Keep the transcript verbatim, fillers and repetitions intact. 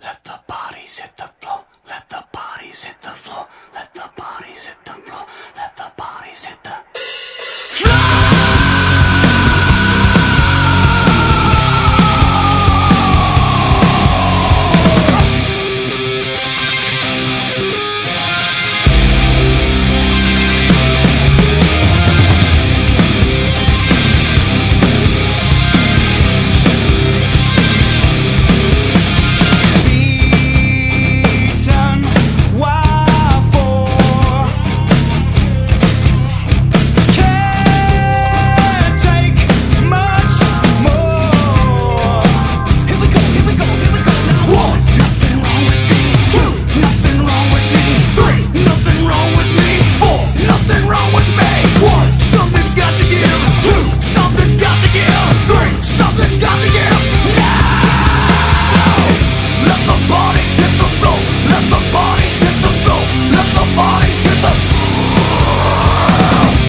Let the bodies hit the floor. Let the bodies hit the floor. Let the bodies hit the floor. Let the bodies hit the bodies